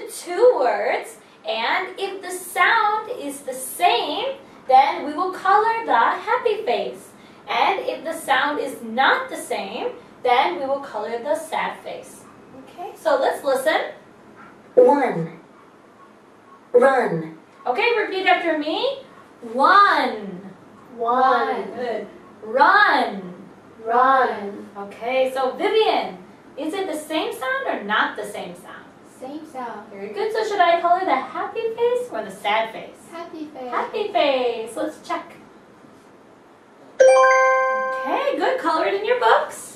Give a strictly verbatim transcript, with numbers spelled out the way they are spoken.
two words, and if the sound is the same, then we will color the happy face. And if the sound is not the same, then we will color the sad face. Okay, so let's listen. One. Run. Okay, repeat after me. One. One. Good. Run. Run. Okay, so Vivian, is it the same sound or not the same sound? Same sound. Very good. So should I color the happy face or the sad face? Happy face. Happy face. Let's check. Okay, good. Color it in your books.